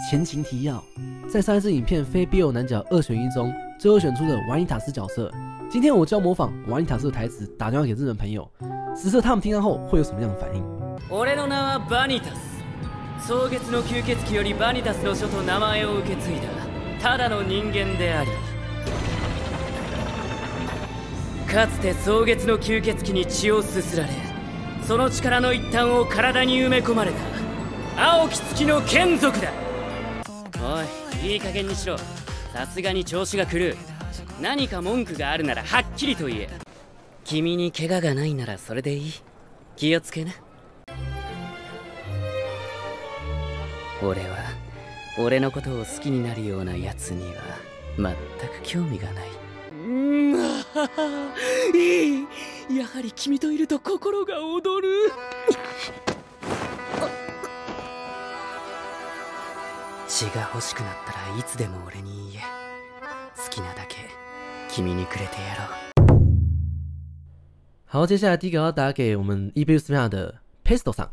前情提要，在上一支影片非 BL 男角2选1中，最后选出了瓦尼塔斯角色。今天我就要模仿瓦尼塔斯的台词，打电话给日本朋友，实测他们听到后会有什么样的反应。 俺の名はバニタス。蒼月の吸血鬼よりバニタスの書と名前を受け継いだただの人間であり、かつて蒼月の吸血鬼に血をすすられ、その力の一端を体に埋め込まれた青き月の眷属だ。おい、いい加減にしろ。さすがに調子が狂う。何か文句があるならはっきりと言え。君に怪我がないならそれでいい。気をつけな。俺のことを好きになるようなやつには全く興味がない。いい。やはり君といると心が躍る。血が欲しくなったらいつでも俺に言え。好きなだけ君にくれてやろう。 好，接下来第一个要打给我们 EBU 斯面的 Pesto さん。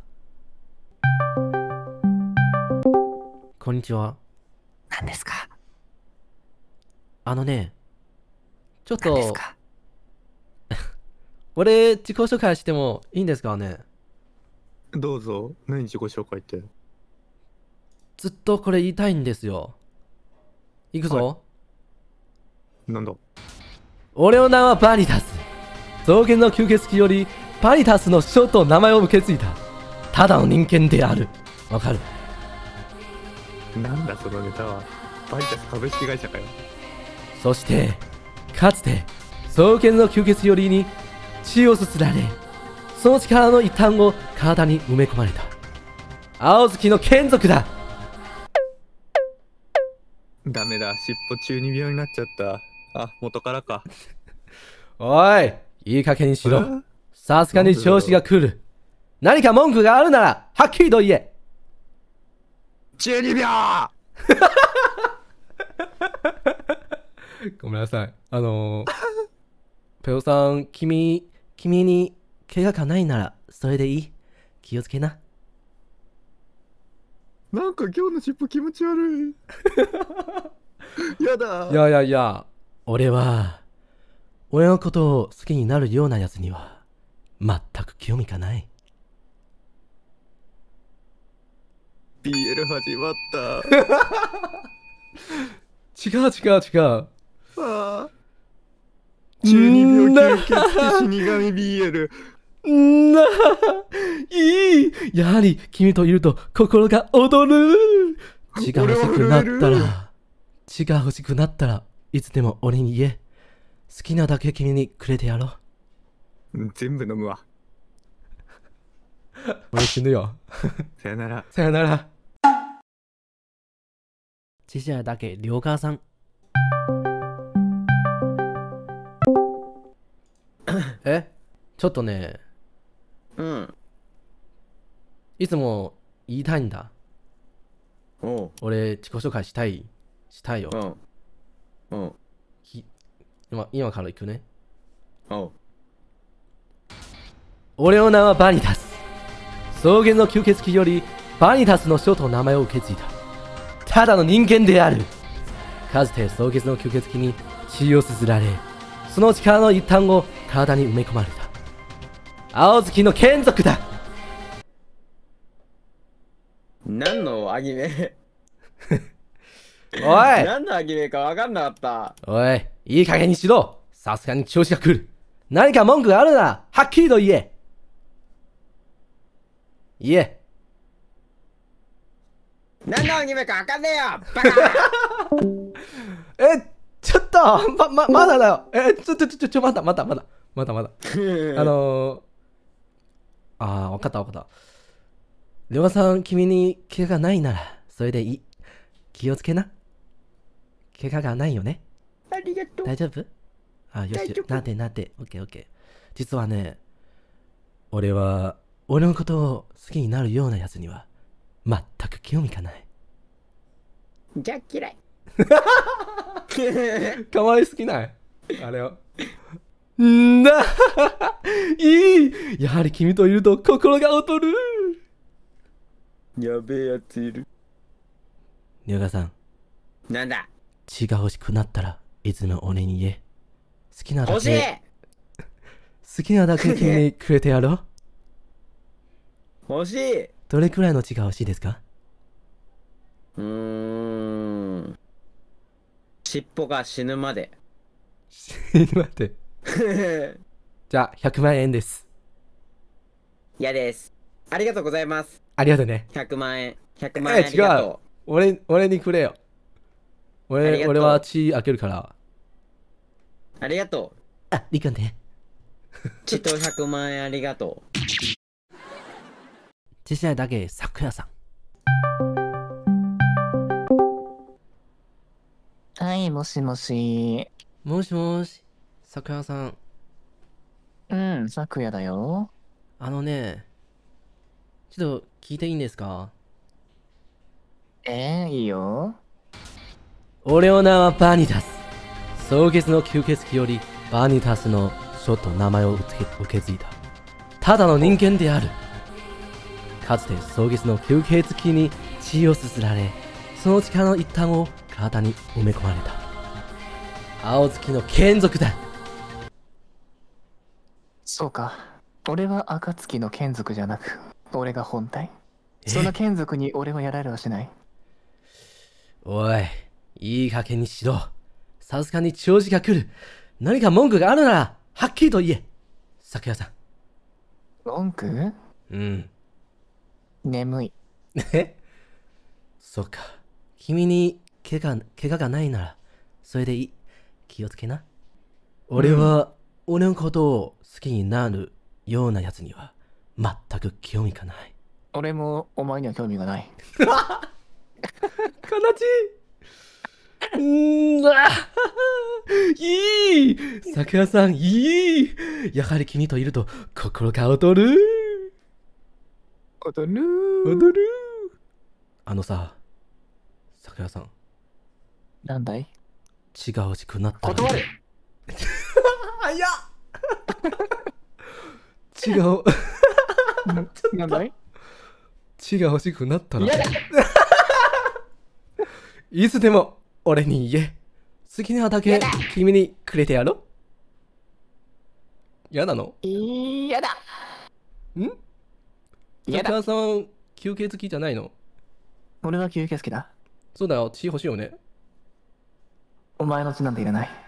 こんにちは。 何ですか？ ね、ちょっと俺自己紹介してもいいんですかね？ どうぞ。何自己紹介って？ ずっとこれ言いたいんですよ。いくぞ。 なんだ？ 俺の名はバニタス。草原の吸血鬼よりバニタスの書と名前を受け継いだただの人間である。わかる？ なんだそのネタは。バニタス株式会社かよ。 そしてかつて草原の吸血鬼よりに血をすすられ、その力の一端を体に埋め込まれた青月の眷属だ。 ダメだ、尻尾中二病になっちゃった。あ、元からか。 おい、いい加減にしろ。さすがに調子が来る。何か文句があるならはっきりと言え。 中二病ごめんなさい。ペオさん、君に怪我がないならそれでいい。気をつけな。 なんか今日の尻尾気持ち悪い。やだ。 いや、俺のことを好きになるようなやつには全く興味がない。 BL 始まった。 違う。 ああ。中二病吸血鬼死神 BL。 いい。やはり君といると心が躍る。血が欲しくなったらいつでも俺に言え。好きなだけ君にくれてやろう。全部飲むわ。 俺死ぬよ。 さよなら。 さよなら。接下来打给刘嘎さん。ちょっとね、いつも言いたいんだ。俺自己紹介したいよ。今から行くね。俺の名はバニタス。草原の吸血鬼よりバニタスの書と名前を受け継いだただの人間である。かつて草原の吸血鬼に血をすすられ、その力の一端を体に埋め込まれた青月の眷属だ。 何のアニメおい、 何のアニメか分かんなかった。 おい、いい加減にしろ。さすがに調子が来る。何か文句があるならはっきりと言え。 何のアニメか分かんねえよバカちょっとまだだよ。まだわかった。りょうさん、君に怪我がないならそれでいい。気をつけな。怪我がないよね。 ありがとう。 大丈夫？よし、なって。オッケー。実はね、俺のことを好きになるようなやつには全く興味がない。 じゃあ嫌い。 かわいすぎない？あれを。いい。やはり君といると心が躍る。 やべえやついる。 ニョガさん、 なんだ血が欲しくなったらいつも俺に言え。好きなだ欲しいけ、好きなだけ君にくれてやろう。 欲しいどれくらいの血が欲しいですか？ 尻尾が死ぬまで。 待って。じゃあ、100万円です。 嫌です。ありがとうございます。 ありがとうね。 100万円。100万円ありがと俺にくれよ。俺は血開けるから。 う。ありがとう。 あ、いいかね。 血と100万円ありがとう。 接下来打给桜さん。 はい、もしもし。 もしもし、桜さん。 うん、昨夜だよ。 あのね、ちょっと聞いていいんですか？ いいよ。 俺の名はバニタス。蒼月の吸血鬼よりバニタスの書と名前を受け継いだ。ただの人間である。かつて蒼月の吸血鬼に血をすすられ、その力の一端を体に埋め込まれた。青月の眷属だ。 そうか。俺は暁の眷属じゃなく、俺が本体。その眷属に俺はやられはしない。 おい、いい加減にしろ。さすがに長寿が来る。何か文句があるなら、はっきりと言え。桜さん。 文句？ うん。 眠い。 そっか。君に怪我がないなら、それでいい。気をつけな。俺は、俺のことを好きになるようなやつには、全く興味がない。 俺もお前には興味がない。 悲しい。いい。桜さん、いい。やはり君といると心が躍る。 踊る。 踊る。あのさ、桜さん。 なんだい？ 血が欲しくなったら。 断る。 早っ。血がなんだい？ 血が欲しくなったら。 嫌だ。 いつでも俺に言え。好きなだけ君にくれてやろう。嫌なの？ 嫌だ。 ん？ 嫌だ。 桜さん、吸血鬼じゃないの？ 俺は吸血鬼だ。 そうだよ、血欲しいよね。 お前の血なんていらない。